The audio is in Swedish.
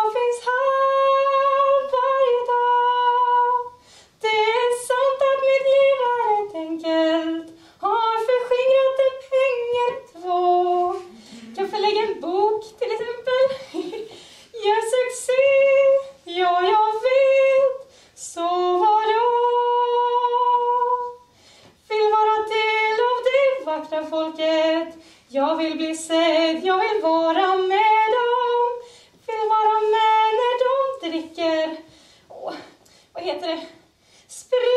finns här varje dag. Det är sant att mitt liv är rätt enkelt. Har förskingrat en pengar 2. Kan förlägga en bok till exempel. Gör succé. Ja, jag vet. Så vadå? Vill vara del av det vackra folket. Jag vill bli sedd. Jag vill vara med dem. Vill vara med när de dricker. Vad heter det? Sprit.